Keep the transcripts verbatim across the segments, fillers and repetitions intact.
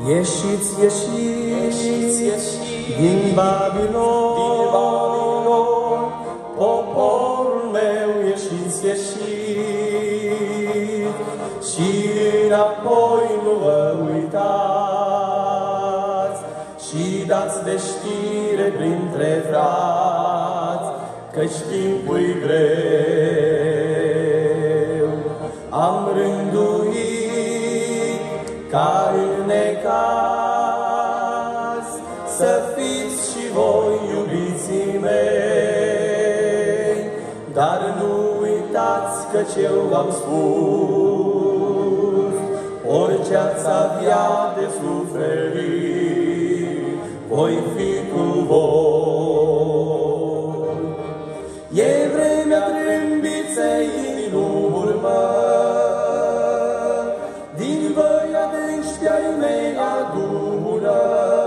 Ieșiți, ieșiți, ieșiți din Babilon, din Babilon, poporul meu, ieșiți, ieșiți, și înapoi nu vă uitați, și dați de știre printre frați, căci timpul-i greu. Am rânduit ca în necaz să fiți și voi, iubiții mei, dar nu uitați căci eu v-am spus, orice ați avea de suferit, voi fi cu voi. E vremea trâmbiței din urmă, din văi adânci pe-ai mei adună.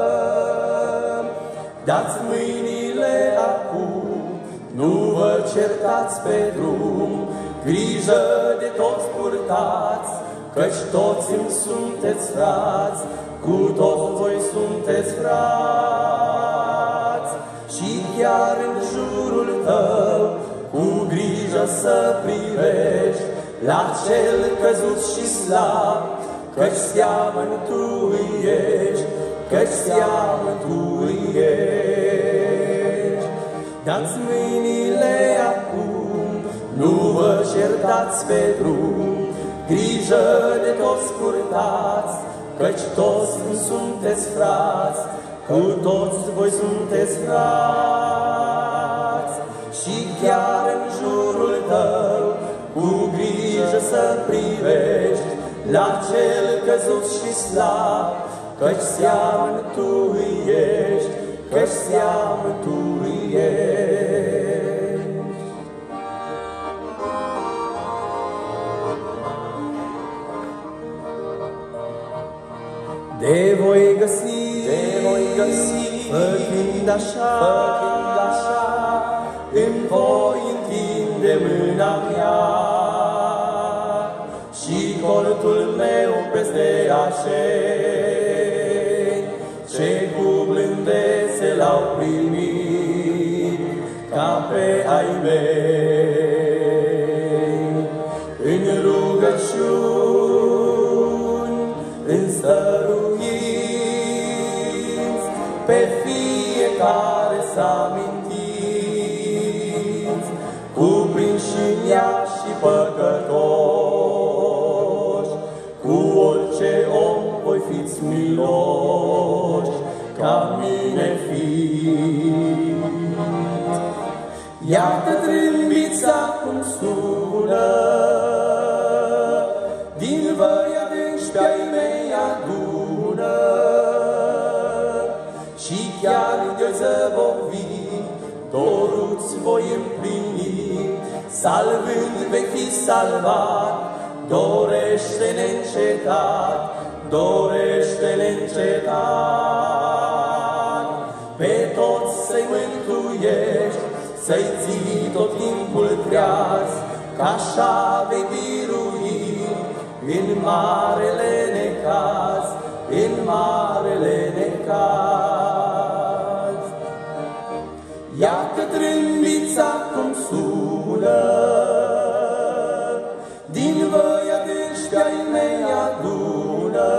Dați mâinile acum, nu vă certați pe drum, grijă de toți purtați, căci toți îmi sunteți frați, cu toți voi sunteți frați. Și chiar în jurul tău, cu grijă să privești la cel căzut și slab, căci seamăn tu îi ești, căci seamăn tu îi ești. Dați mâinile acum, nu vă certați pe drum, grijă de toți purtați, căci toți sunteți frați, cu toți voi sunteți frați. Și chiar în jurul tău, cu grijă să privești la cel căzut și slab, căci seamăn tu îi ești, căci seamăn tu îi ești. De voi găsi, de voi găsi, făcând așa, făcând așa, îmi voi întinde mâna mea și cortul meu peste așeni, ce cu blândețe l-au primit ca pe ai mei. În rugăciuni, în stăruinți, pe fiecare s-a mintit, cuprinși în ea și păcătoși, cu orice om voi fiți miloși, ca mine fiți. Iată trâmbița cum sună, din văi adânci pe-ai mei adună, și chiar de-o zăbovi, doruți voi împlini, salvând vei fi salvat, dorește neîncetat, dorește neîncetat. Pe toți să-i mântuiești, să-i ții tot timpul treaz, că așa vei birui în marele necaz, în marele necaz. Iată trâmbița cum sună, din văi adânci pe-ai mei adună,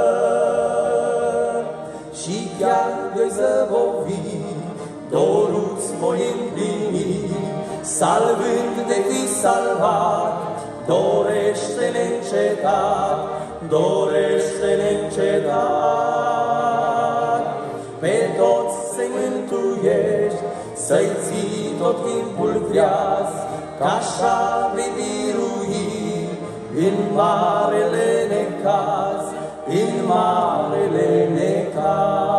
și chiar de-o zăbovi, doruți voi împlini, salvând de fi salvat, dorește neîncetat, dorește neîncetat. Pe toți să-i mântuiești, să-i ții tot timpul treaz, că așa vei birui în marele necaz, în marele necaz.